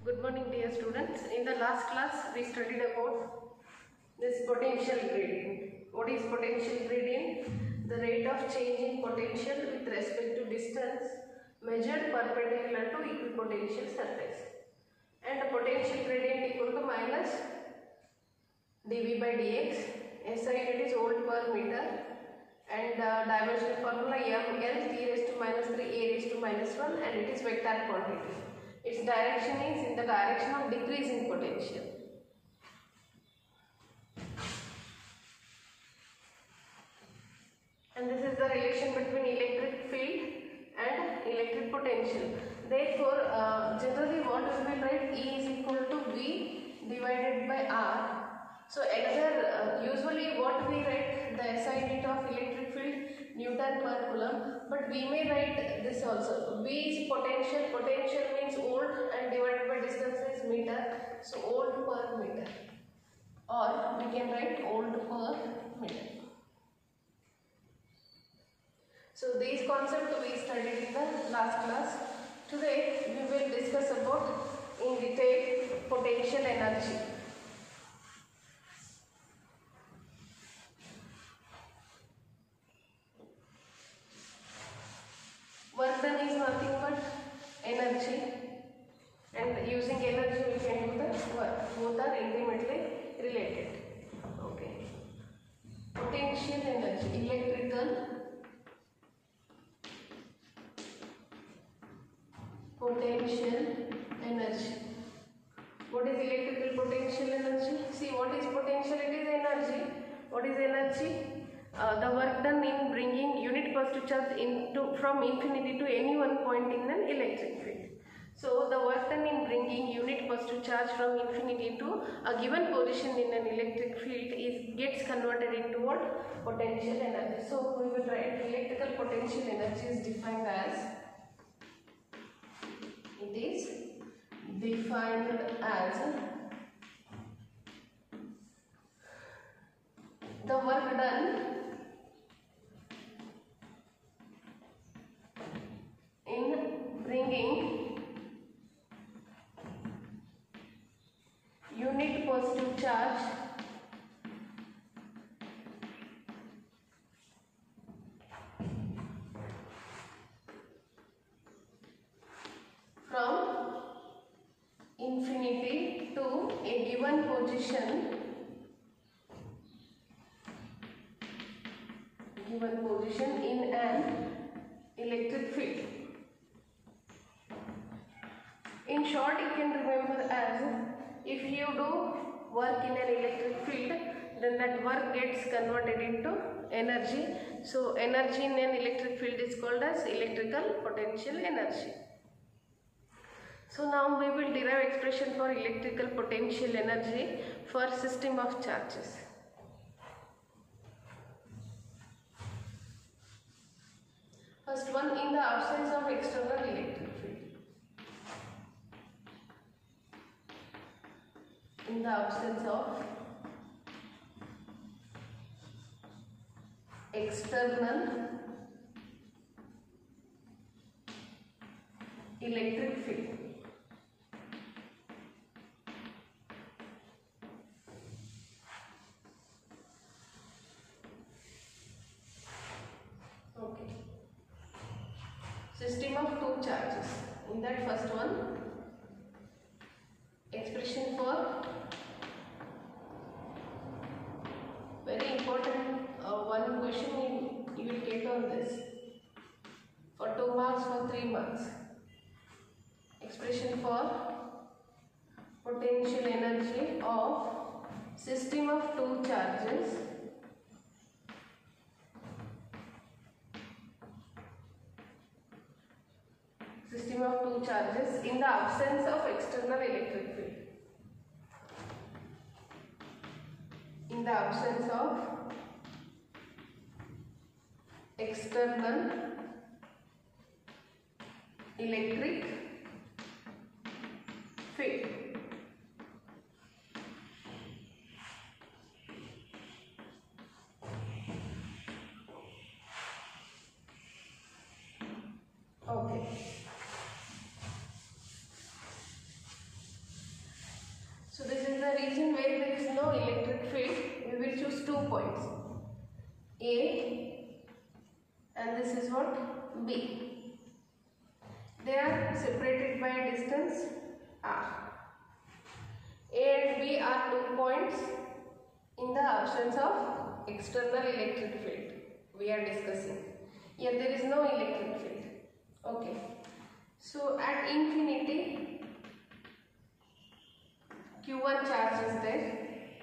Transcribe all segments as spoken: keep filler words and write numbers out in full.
Good morning, dear students. In the last class, we studied about this potential gradient. What is potential gradient? The rate of change in potential with respect to distance measured perpendicular to equipotential surface. And the potential gradient equal to minus dV by dx. S I unit is volt per meter. And uh, dimensional formula m l t raised to minus three a raised to minus one, and it is vector quantity. Its direction is in the direction of decrease in potential. And this is the relation between electric field and electric potential. Therefore, uh, generally what we will write E is equal to V divided by R. So another, uh, usually what we write the S I unit of electric field Newton per coulomb, but we may write this also. V is potential, potential means volt and divided by distance is meter, so volt per meter, or we can write volt per meter. So these concepts we studied in the last class. Today we will discuss about in detail potential energy. Work done is nothing but energy, and using energy we can do the work. Both are intimately related. Okay. Potential energy, electrical potential energy. What is electrical potential energy? See, what is potential? It is energy. What is energy? Uh, the work done in bringing unit positive charge into from infinity to any one point in an electric field. So the work done in bringing unit positive charge from infinity to a given position in an electric field is gets converted into what? Potential energy. So we will write electrical potential energy is defined as, it is defined as the work done in bringing unit positive charge from infinity to a given position given position in an electric field. In short, you can remember as, if you do work in an electric field, then that work gets converted into energy. So energy in an electric field is called as electrical potential energy. So now we will derive expression for electrical potential energy for system of charges. First one, in the absence of external electric field. In the absence of external electric field. Okay. System of two charges. In that first one, expression for, very important uh, one question you, you will get on this for two marks, for three marks. Expression for potential energy of system of two charges system of two charges in the absence of external electric field. In the absence of external electric field. Okay. choose two points, A and this is what? B. They are separated by a distance R. A and B are two points in the absence of external electric field. We are discussing. Here there is no electric field. Okay. So at infinity, Q one charge is there.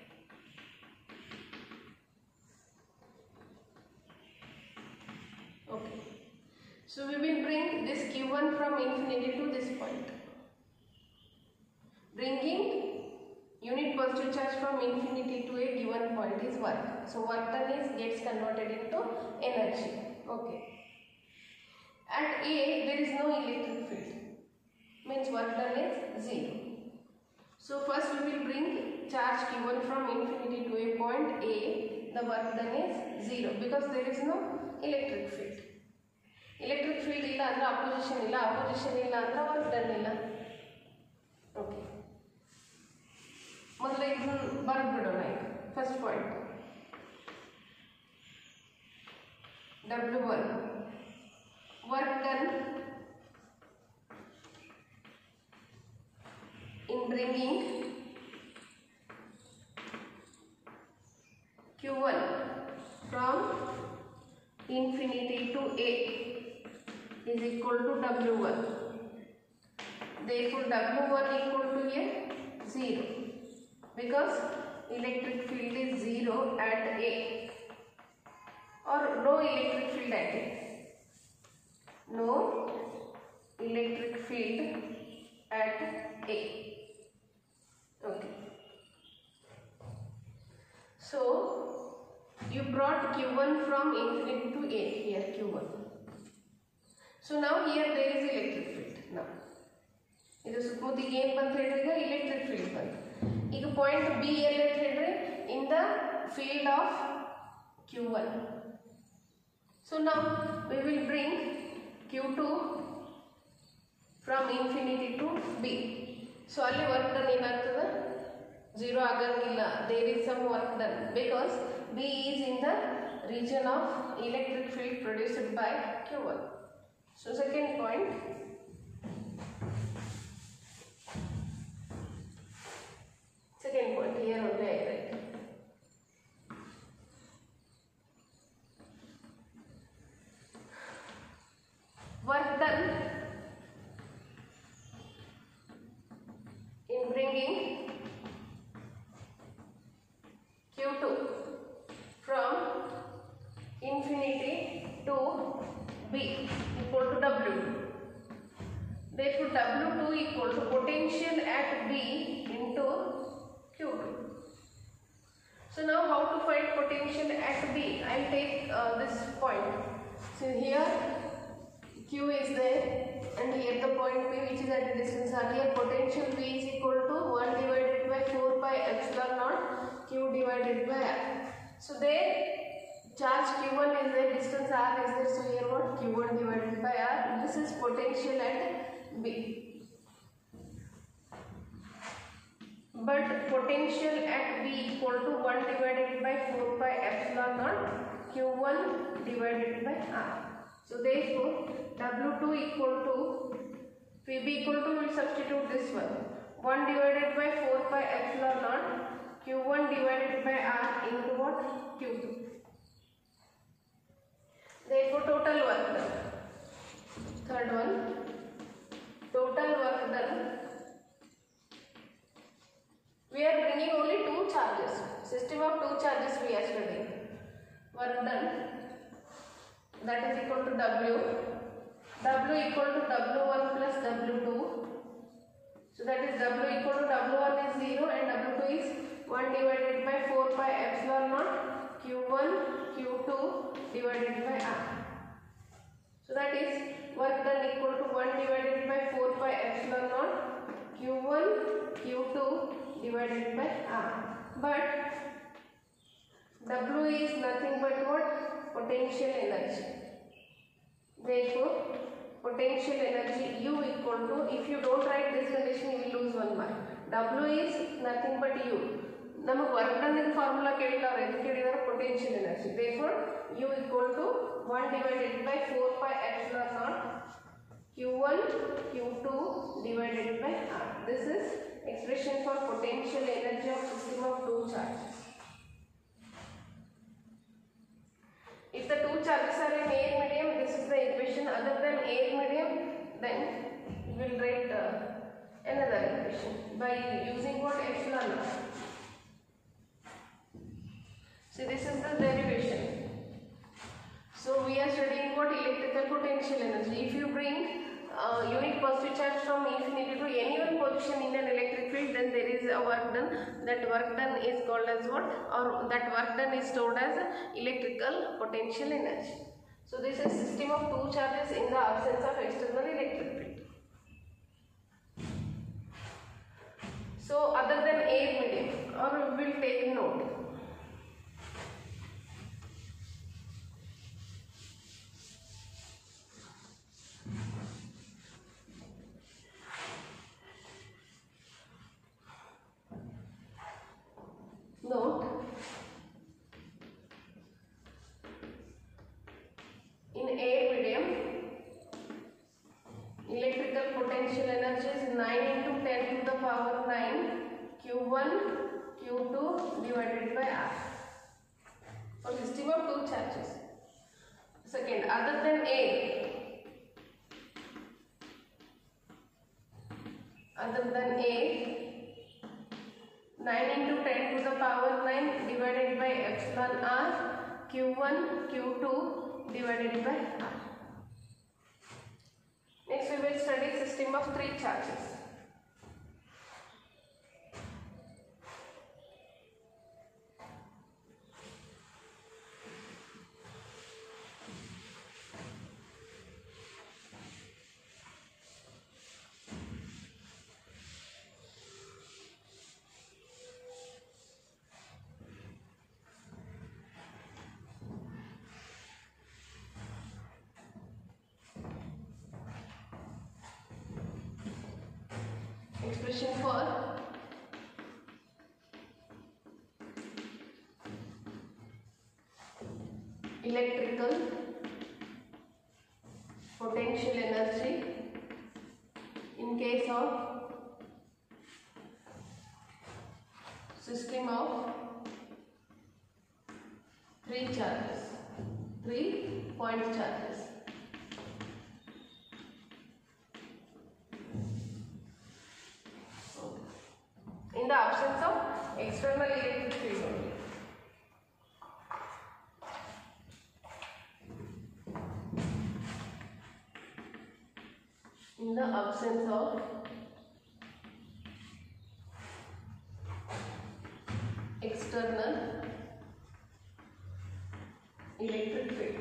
Okay. So we will bring this Q one from infinity to this point. Bringing unit positive charge from infinity to a given point is work. So work done is gets converted into energy. Okay. At A there is no electric field. Means work done is zero. So first we will bring charge Q one from infinity to a point A. The work done is zero because there is no electric field. Electric field illa andre opposition illa, opposition illa andre work done illa. Okay. ಮೊದಲು ಇದನ್ನು ಬರೆದ್ಬಿಡೋಣ ಈಗ. First point W one work done in bringing Q one from infinity to A is equal to W one. Therefore W one equal to a zero. Because electric field is zero at A or no electric field at A. No electric field at A. Okay. So you brought Q one from infinity to A here Q one. So now here there is electric field. Now ಇದು ಸುತ್ತಮುತ್ತಿಗೆ ಏನು ಬಂತ ಹೇಳಿದ್ರೆ electric field ಬಂತು. ಈಗ point B ಎಲ್ಲೈತೆ ಹೇಳ್ರಿ in the field of Q one. So now we will bring Q two from infinity to B. So ಅಲ್ಲಿ work done ಏನಾಗ್ತದೆ zero ಆಗಂಗಿಲ್ಲ. There is some work done because B is in the region of electric field produced by Q one. So second point, second point here only I write. Work done in bringing Q two from infinity to B equal to W. Therefore W two equal to potential at B into Q two. So now how to find potential at B? I will take uh, this point. So here Q is there and here the point P which is at a distance R. Here potential V is equal to one divided by four pi epsilon naught Q divided by R. So there charge Q one is there, distance R is there, so here what? Q one divided by R. This is potential at B. But potential at B equal to one divided by four pi epsilon naught Q one divided by R. So therefore W two equal to P B equal to, we will substitute this one, one divided by four pi epsilon naught Q one divided by R into what? Q two. Therefore total work done. Third one, total work done. We are bringing only two charges. System of two charges we are studying. Work done, that is equal to W. W equal to W one plus W two. So that is W equal to W one is zero and W two is one divided by four pi epsilon naught Q one Q two divided by R. So that is work done equal to one divided by four pi epsilon naught Q one Q two divided by R. But W is nothing but what? Potential energy. Therefore potential energy U equal to, if you don't write this condition you will lose one mark. W is nothing but U. ನಮಗೆ work done in formula ಕೇಳಿಲ್ಲ, ಎದು ಕೇಳಿದಾರೆ potential energy. therefore u equal to one divided by four pi epsilon naught q one q two divided by r. This is expression for potential energy of system of two charges. If the two charges are in air medium, this is the equation. Other than air medium, then we will write uh, another equation by using what? Epsilon naught. See, this is the derivation. So we are studying what? Electrical potential energy. If you bring uh, unit positive charge from infinity to any one position in an electric field, then there is a work done. That work done is called as what? Or that work done is stored as electrical potential energy. So this is system of two charges in the absence of external electric field. So other than air medium, or we will take note. Note, in air medium, electrical potential energy is nine into ten to the power nine q one q two divided by r for system of two charges. Second, other than air, other than air, nine into ten to the power nine divided by epsilon r q one q two divided by r. Next we will study system of three charges. Expression for electrical potential energy in case of system of three charges, three point charges. In the absence of external electric field only. In the absence of external electric field.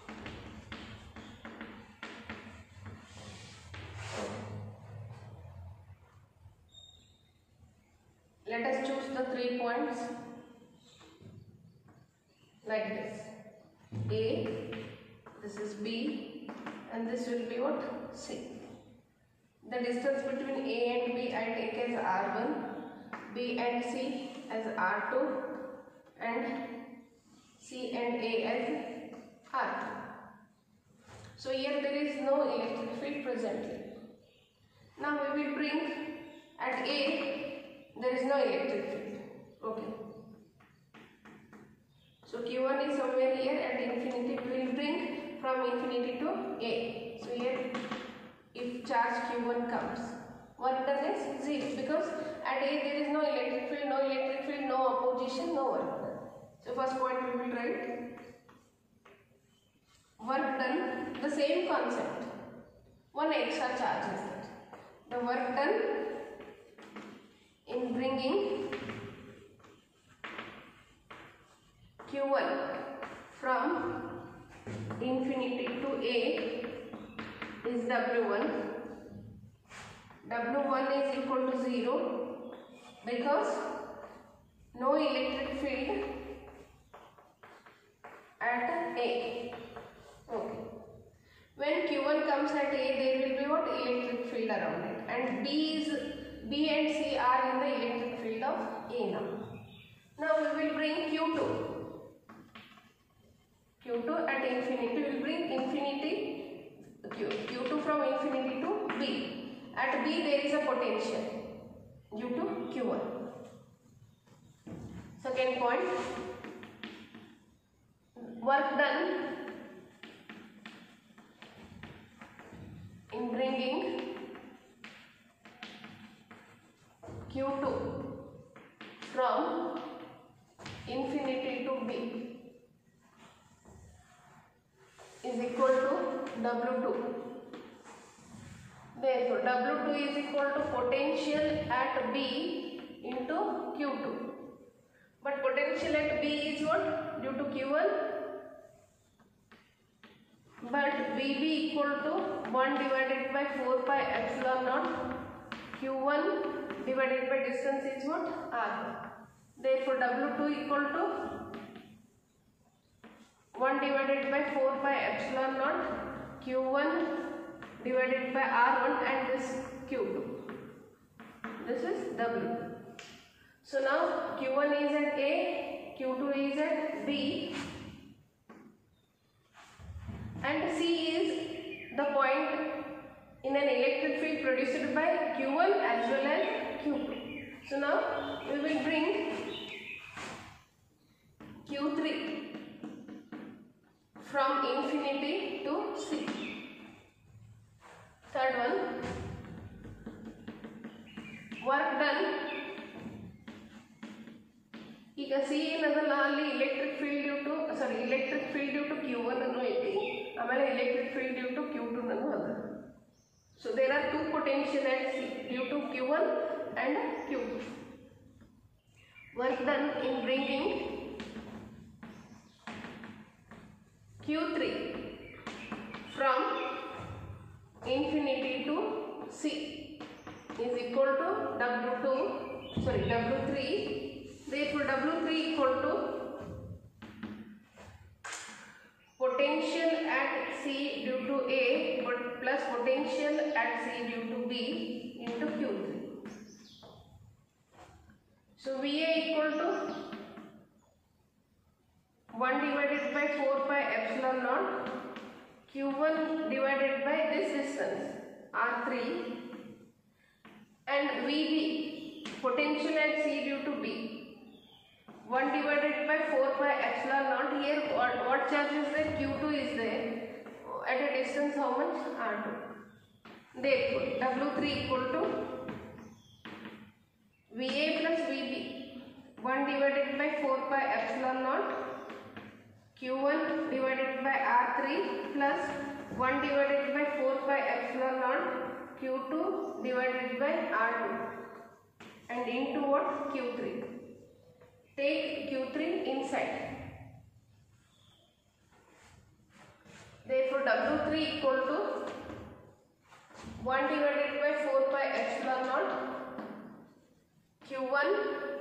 Let us choose the three points like this. A, this is B, and this will be what? C. The distance between A and B I take as R one, B and C as R two, and C and A as R two. So here there is no electric field presently. Now we will bring at A, there is no electric field. Okay. So Q one is somewhere here at infinity. We will bring from infinity to A. So here, if charge Q one comes, work done is zero because at A there is no electric field, no electric field, no opposition, no work done. So first point we will write work done. The same concept. One extra charge is that. The work done in bringing Q one from infinity to A is W one. W one is equal to zero because no electric field at A. Okay. When Q one comes at A, there will be what? Electric field around it, and B is B and C are in the electric field of A now. Now we will bring Q two. Q two at infinity, we will bring infinity, Q, Q2 from infinity to B. At B there is a potential due to Q one. Second point, work done in bringing Q two from infinity to B is equal to W two. Therefore, W two is equal to potential at B into Q two. But potential at B is what? Due to Q one. But V B equal to one divided by four pi epsilon naught. Q one divided by distance is what? R. Therefore, W two equal to one divided by four pi epsilon naught Q one divided by R one and this Q two. This is W. So now Q one is at A, Q two is at B, and C is the point in an electric field produced by Q one as well as Q two. So now we will bring Q three from infinity to C. Third one, work done. ಈಗ C ಏನದಲ್ಲ ಅಲ್ಲಿ electric field due to sorry electric field due to Q one ಅನ್ನು ಐತಿ, ಆಮೇಲೆ electric field due to Q two ಅನ್ನು ಅದ. So there are two potential at C due to Q one and Q two. Work done in bringing Q three from infinity to C is equal to W two, sorry W three. Therefore, W three equal to potential at C due to A but plus potential at C due to B into Q three. So V A equal to one divided by four pi epsilon naught Q one divided by this distance R three, and V B potential at C due to B one divided by four pi epsilon naught. Here what, what charge is there? Q two is there at a distance how much? R two. Therefore W three equal to V A plus V B one divided by four pi epsilon naught Q one divided by R three plus one divided by four pi epsilon naught Q two divided by R two and into what? Q three. Take Q three inside. Therefore, W three equal to one divided by four pi epsilon naught Q one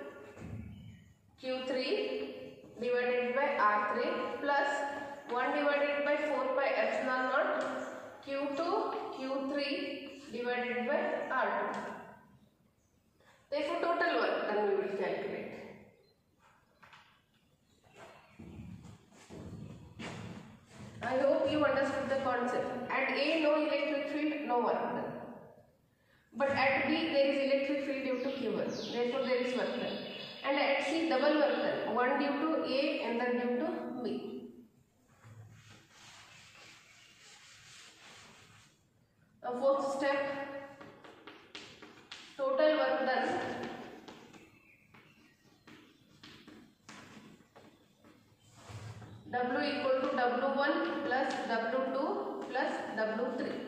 Q three divided by R three plus one divided by four pi epsilon naught Q two Q three divided by R two. Therefore, total work done we will calculate. I hope you understood the concept. At A no electric field, no work done. But at B there is electric field due to Q one. Therefore there is work done. And at C double work done. One due to A and then due to B. A fourth step. Total work done. W equal to W one plus W two plus W three.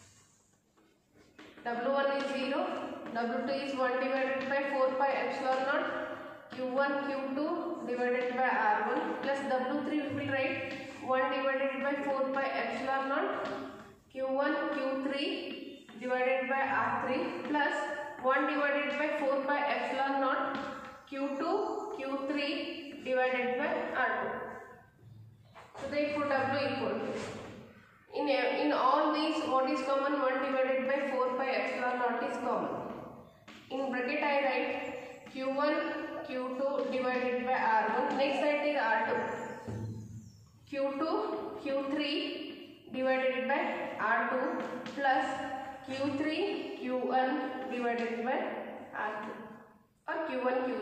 W one is zero, W two is one divided by four pi epsilon naught Q one Q two divided by R one plus W three we will write one divided by four pi epsilon naught Q one Q three divided by R three plus one divided by four pi epsilon naught Q two Q three divided by R two. So therefore W equal to, in, in all these what is common? one divided by four pi epsilon naught is common. In bracket I write Q one, Q two divided by R one. Next I take R two. Q two, Q three divided by R two plus Q three, Q one divided by R two, or Q one, Q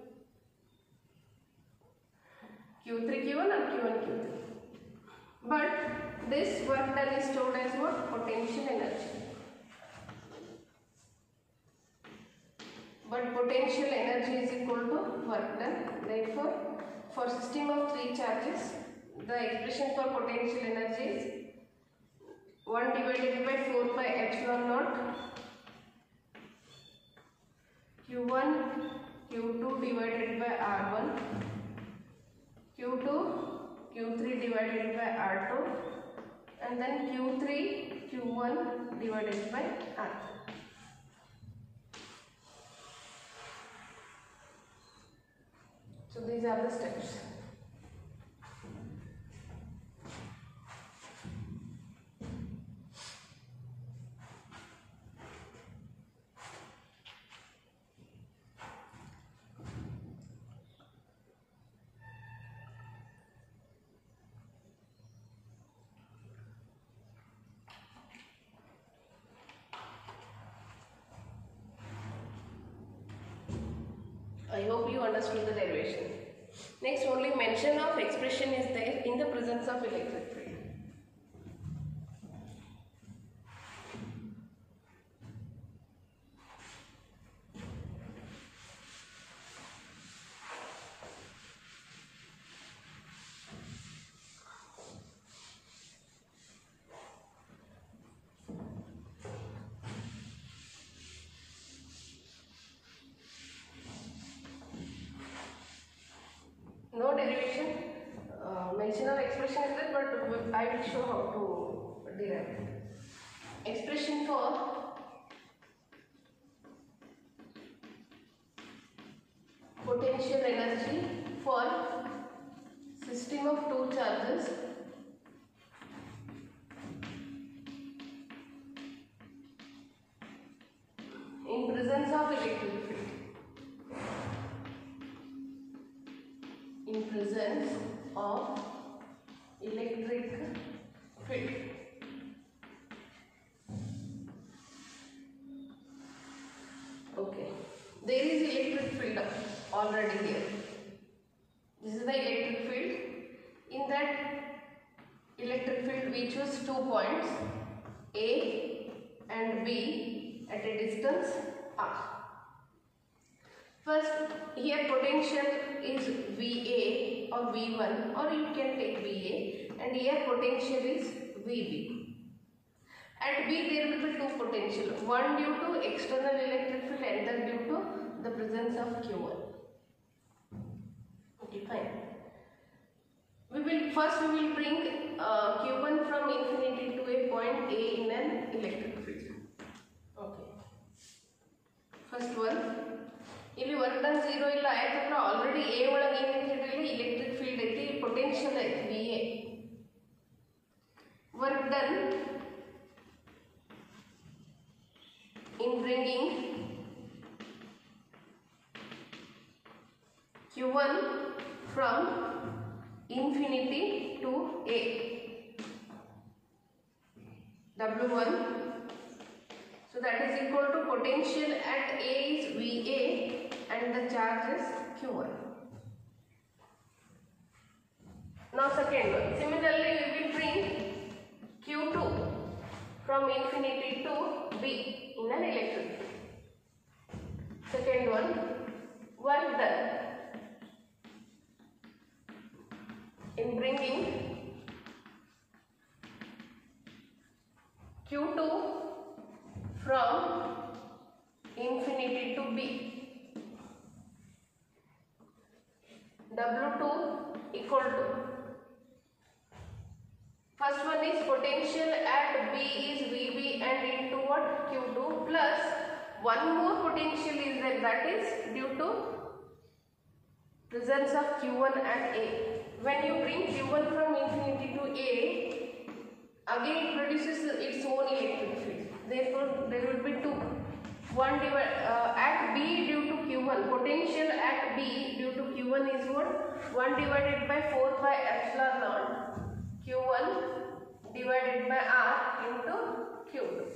Q three, Q one or Q one, Q three. But this work done is stored as what? Potential energy. But potential energy is equal to work done. Therefore, for system of three charges, the expression for potential energy is one divided by four pi epsilon naught Q one, Q two divided by R one, Q two, Q three divided by R two, and then Q three, Q one divided by R two. So these are the steps. I hope you understood the derivation. Next, only mention of expression is there in the presence of electric field. No derivation, uh, mention of expression is there, but I will show how to derive. Expression for potential energy for system of two charges in presence of electric field. In presence of electric field. Okay, there is electric field already here. This is the electric field. In that electric field we choose two points A and B at a distance R. First, here potential is V A or V one, or you can take V A, and here potential is V B. At B there will be two potential, one due to external electric field and other due to the presence of Q one. Okay, fine. We will first we will bring uh, Q one from infinity to a point A in an electric field. Okay. First one. ಇಲ್ಲಿ work done zero ಇಲ್ಲ, ಯಾಕಂದ್ರೆ already A ಒಳಗೆ ಏನಿದೆ electric field ಐತಿ, potential ಐತಿ V A. Work done in bringing Q one from infinity to A, W one. So that is equal to potential at A is V A and the charge is Q one. Now second one. Similarly, we will bring Q two from infinity to B in an electric field. Second one, work done in bringing Q two from infinity to B, W two equal to, first one is potential at B is V B and into what? Q two, plus one more potential is there, that is due to presence of Q one at A. When you bring Q one from infinity to A, again it produces its own electric field. Therefore, there will be two. One divide uh, at B due to Q one. Potential at B due to Q one is what? one divided by four pi epsilon naught Q one divided by R into Q two.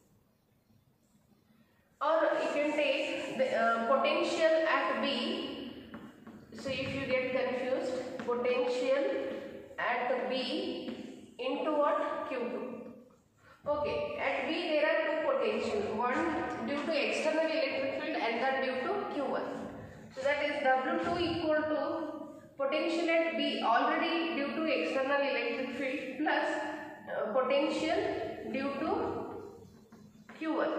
Or you can take the uh, potential at B. So if you get confused, potential at B into what? Q two. Okay, at B there are two potentials, one due to external electric field and that due to Q one. So that is W two equal to potential at B already due to external electric field plus uh, potential due to Q one.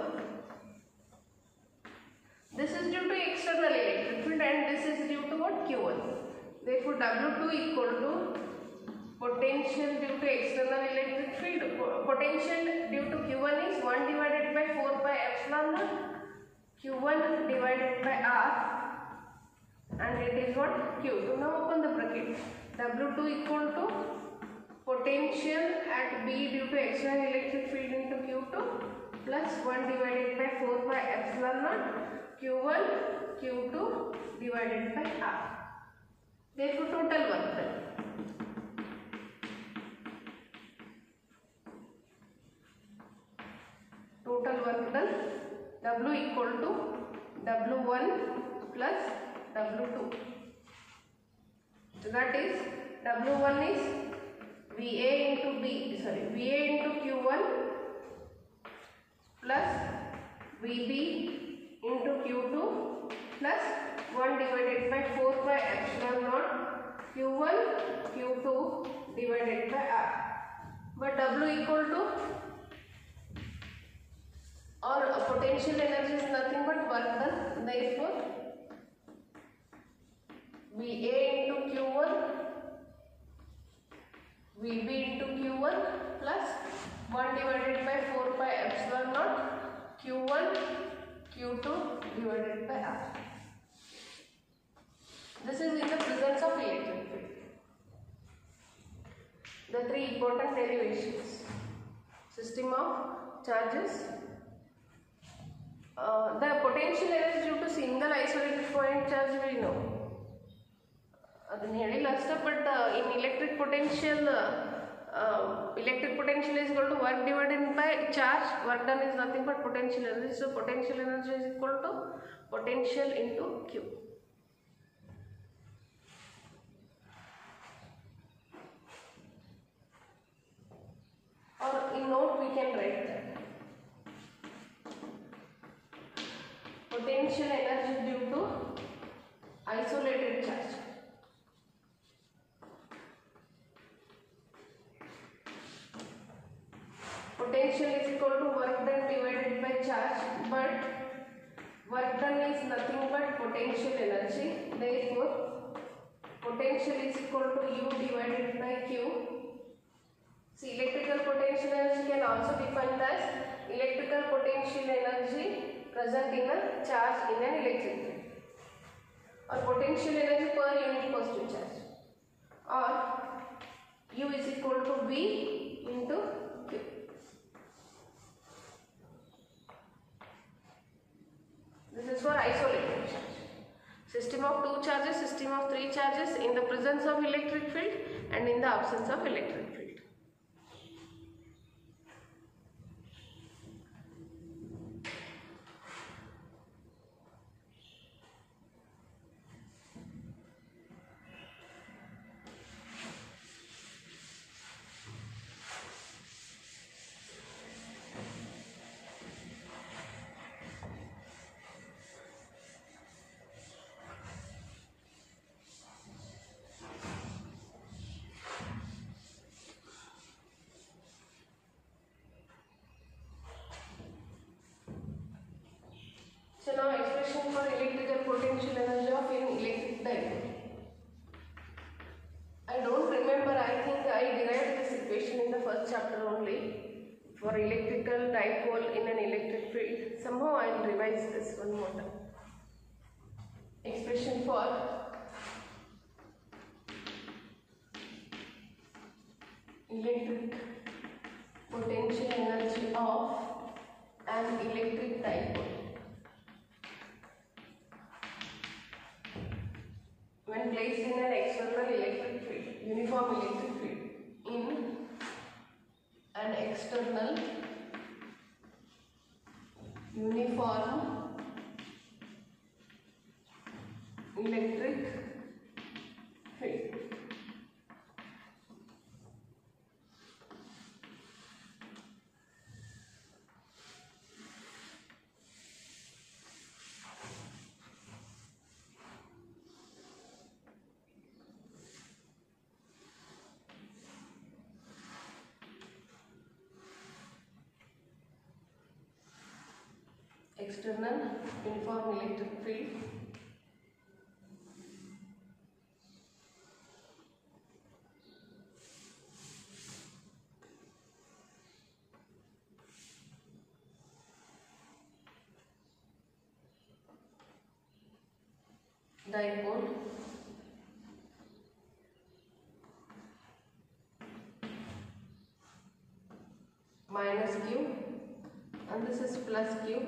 This is due to external electric field and this is due to what? Q one. Therefore W two equal to potential due to external electric field, potential due to Q one is one divided by four pi epsilon naught Q one divided by R and it is what? Q two. Now open the bracket. W two equal to potential at B due to external electric field into Q two plus one divided by four pi epsilon naught Q one Q two divided by R. Therefore total work done. Total work done, W equal to W one plus W two. So that is W one is V A into B, sorry, V A into Q one plus V B into Q two plus one divided by four pi epsilon naught Q one Q two divided by R. But W equal to or a potential energy is nothing but work done. Therefore, V A into Q one, V B into Q one plus one divided by four pi epsilon naught Q one Q two divided by R. This is in the presence of electric field. The three important derivations. System of charges. Uh, the potential energy due to single isolated point charge we know. But uh, in electric potential, uh, uh, electric potential is equal to work divided by charge. Work done is nothing but potential energy. So potential energy is equal to potential into Q. Or in note we can write that. Potential energy due to isolated charge. Potential is equal to work done divided by charge, but work done is nothing but potential energy. Therefore, potential is equal to U divided by Q. See, electrical potential energy can also be defined as electrical potential energy present in a charge in an electric field, or potential energy per unit positive charge, or U is equal to V into Q. This is for isolated charge. System of two charges, system of three charges in the presence of electric field and in the absence of electric field. So now expression for electrical potential energy of an electric dipole. I don't remember, I think I derived this equation in the first chapter only for electrical dipole in an electric field. Somehow I will revise this one more time. Expression for electric potential energy of an electric dipole. when placed in an external electric field, uniform electric field, in an external uniform electric field. External uniform electric field. Dipole. Minus Q, and this is plus Q.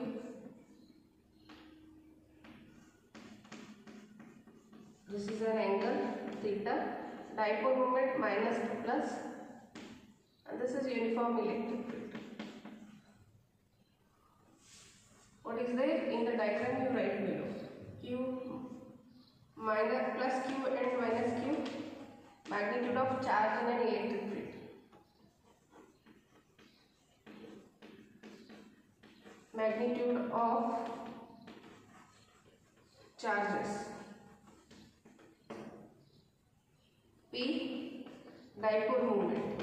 This is an angle theta. Dipole moment minus to plus, and this is uniform electric field. What is there in the diagram? You write below. Q minus plus Q and minus Q, magnitude of charge in an electric field. Magnitude of charges. P, dipole moment.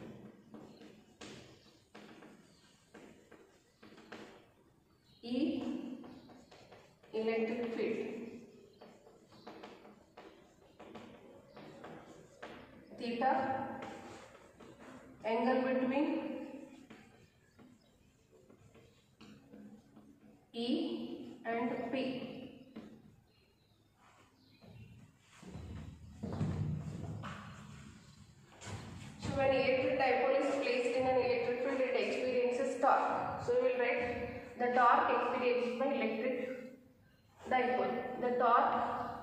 E, electric field. Theta, angle between E and P. So when electric dipole is placed in an electric field, it experiences torque. So we will write the torque experienced by electric dipole. The torque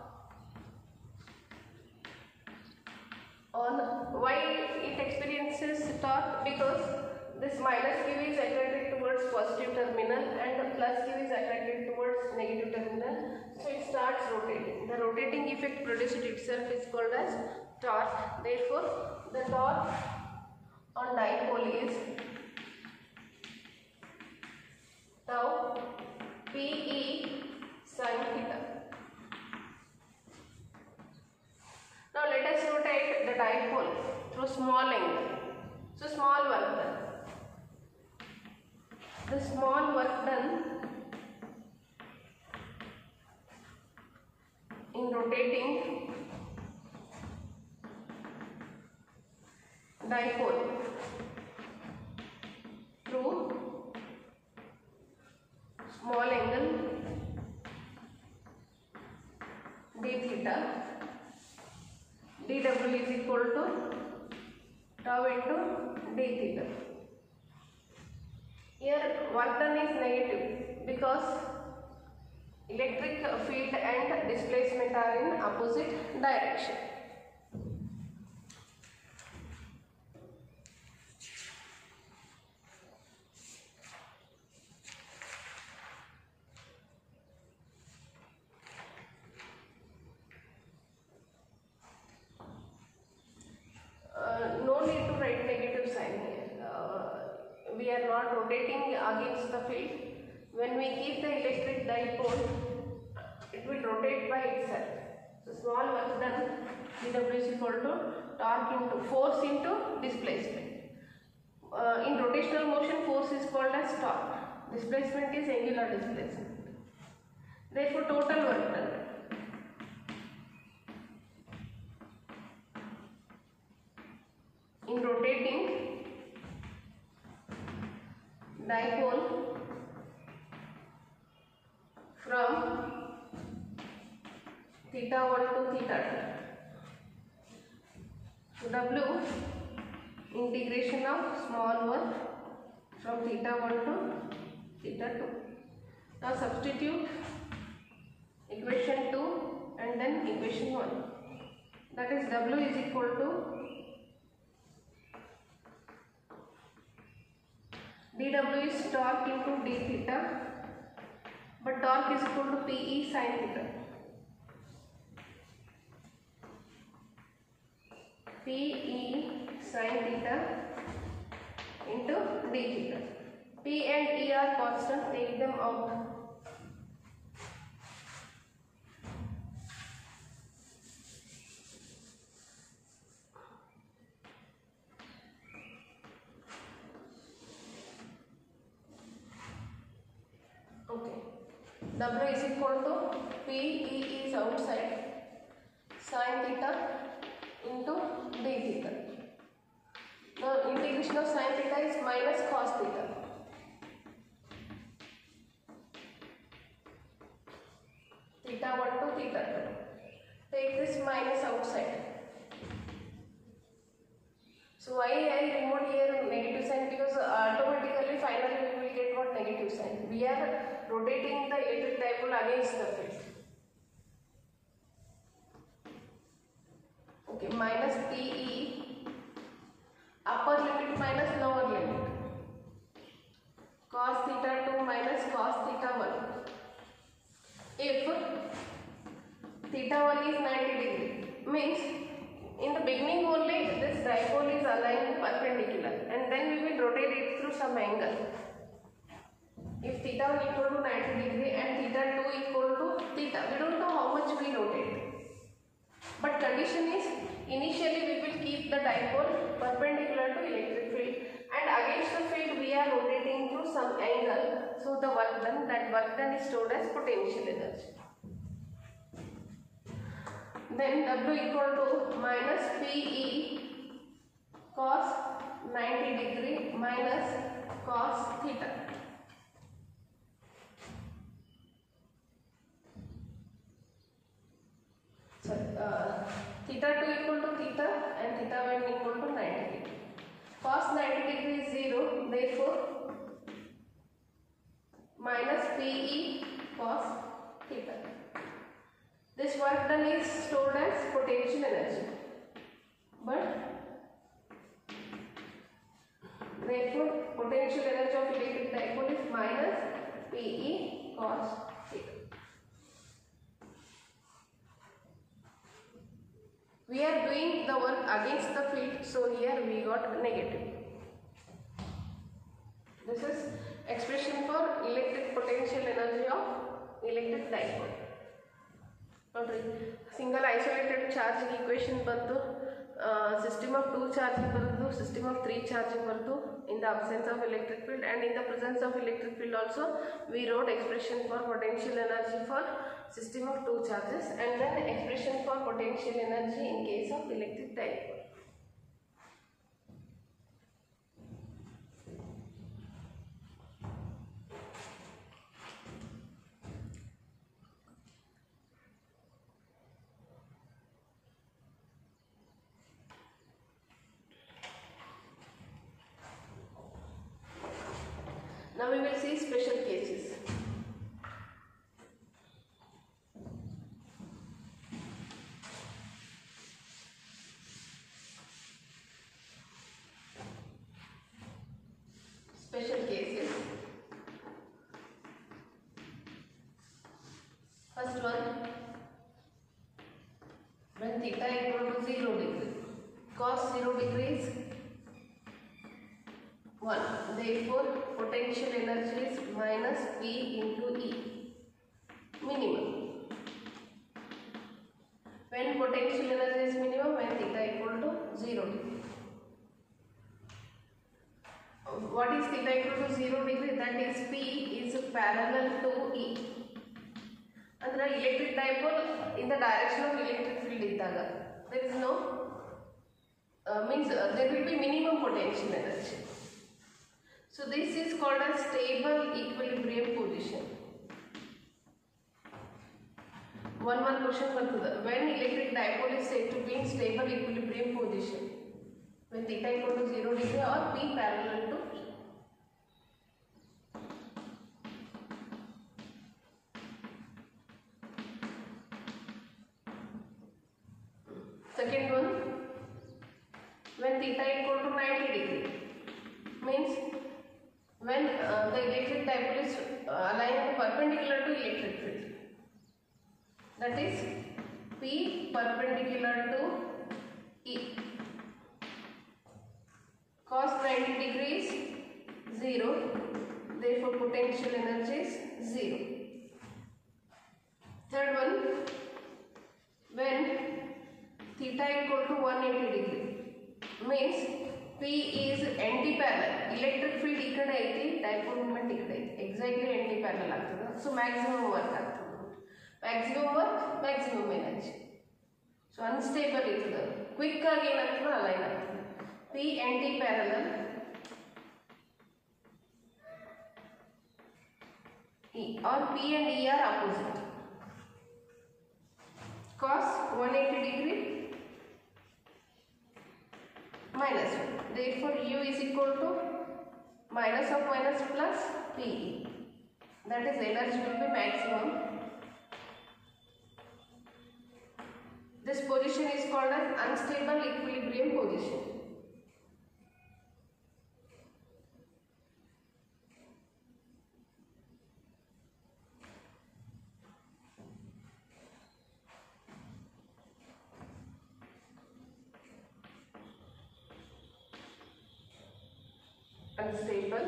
on why it experiences torque? Because this minus Q is attracted towards positive terminal and plus Q is attracted towards negative terminal. So it starts rotating. The rotating effect produced itself is called as torque. Therefore, the torque on dipole is tau Pe sin theta. Now let us rotate the dipole through small angle. So small work done. The small work done in rotating dipole through small angle d theta, dw is equal to tau into d theta. Here work done is negative because electric field and displacement are in opposite direction. Uh, no need to write negative sign here. Uh, we are not rotating against the field. When we keep the electric dipole, it will rotate by itself. So small work done, dw is equal to torque into force into displacement. Uh, in rotational motion, force is called as torque. Displacement is angular displacement. Therefore, total work done. In rotating dipole from theta one to theta two. So W, integration of small work from theta one to theta two. Now substitute equation two and then equation one. that is W is equal to dW is torque into d theta, but torque is equal to P E sin theta. P E sin theta into d theta. P and E are constant, take them out. Okay. W is equal to P E is outside sin theta into d theta. Now integration of sin theta is minus cos theta. Theta one to theta two. Take this minus outside. So why I removed here negative sign? Because automatically finally we will get what negative sign. We are rotating the electric dipole against the field. Okay, minus P E, upper limit minus lower limit. Cos theta two minus cos theta one. If theta one is ninety degree, means in the beginning only this dipole is aligned perpendicular, and then we will rotate it through some angle. If theta one equal to ninety degree and theta two equal to theta, we don't know how much we rotate. But condition is initially we will keep the dipole perpendicular to electric field, and against the field we are rotating through some angle. So the work done, that work done is stored as potential energy. Then W equal to minus P E cos ninety degree minus cos theta. So uh, theta two equal to theta and theta one equal to ninety degree. Cos ninety degree is zero, therefore minus P E cos theta. This work done is stored as potential energy, but therefore potential energy of electric dipole is minus P E cos theta. We are doing the work against the field, so here we got negative. This is expression for electric potential energy of electric dipole. Single isolated charge equation ಬಂತು, system of two charging ಬಂತು, system of three charging ಬಂತು in the absence of electric field, and in the presence of electric field also we wrote expression for potential energy for system of two charges, and then expression for potential energy in case of electric dipole. Now we will see special cases. Special cases. First one, when theta equal to zero degree, cos zero degree is one. Therefore, potential energy is minus P into E, minimum. When potential energy is minimum, when theta equal to zero degree. What is theta equal to zero degree? That is P is parallel to E. And the electric dipole in the direction of electric field iddaga, there is no uh, means uh, there will be minimum potential energy. So this is called a stable equilibrium position. One more question bantudha. When electric dipole is said to be in stable equilibrium position, when theta equal to zero degree or P parallel to E. second one, when theta equal to ninety degree, means when uh, the electric dipole is uh, aligned perpendicular to electric field, that is P perpendicular to E. Cos ninety degrees zero, therefore potential energy is zero. Third one, when theta equal to one hundred eighty degree, means P is anti-parallel. Electric field ikkade aiti, dipole moment ikkade aiti, exactly anti-parallel agtadu. So maximum work agtadu. Maximum work, maximum energy. So unstable itadu. Quick agi enagtadu align agtadu. P anti-parallel E, or P and E are opposite. Cos one hundred eighty degree minus one. Therefore, U is equal to minus of minus plus P E. That is, energy will be maximum. This position is called as unstable equilibrium position. Unstable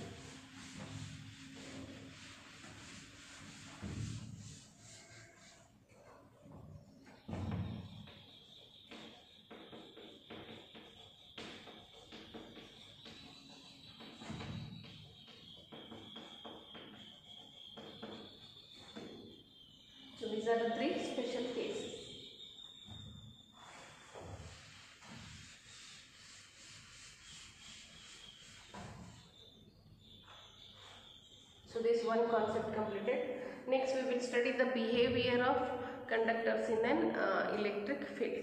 so these are the three special cases. So this one concept completed. Next we will study the behavior of conductors in an uh, electric field.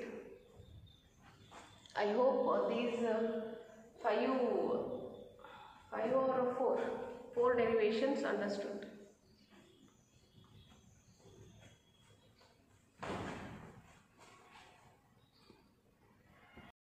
I hope uh, these uh, five, five or four, four derivations understood.